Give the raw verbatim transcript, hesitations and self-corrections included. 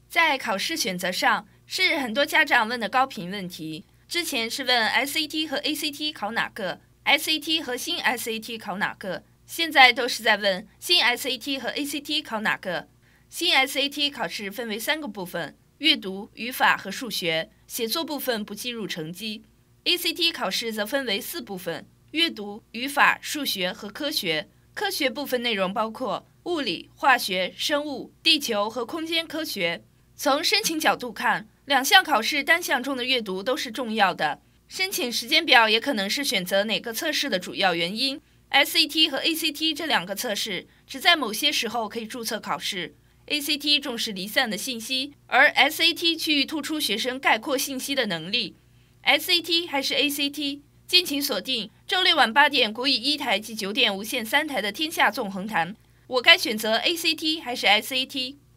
在考试选择上，是很多家长问的高频问题。之前是问 S A T 和 A C T 考哪个 ，S A T 和新 S A T 考哪个，现在都是在问新 S A T 和 A C T 考哪个。新 S A T 考试分为三个部分：阅读、语法和数学，写作部分不计入成绩。A C T 考试则分为四部分：阅读、语法、数学和科学。科学部分内容包括物理、化学、生物、地球和空间科学。从申请角度看，两项考试单项中的阅读都是重要的，申请时间表也可能是选择哪个测试的主要原因。S A T 和 A C T 这两个测试只在某些时候可以注册考试。A C T 重视离散的信息，而 S A T 趋于突出学生概括信息的能力。S A T 还是 A C T？ 敬请锁定周六晚八点国语一台及九点无线三台的天下纵横谈。我该选择 A C T 还是 S A T？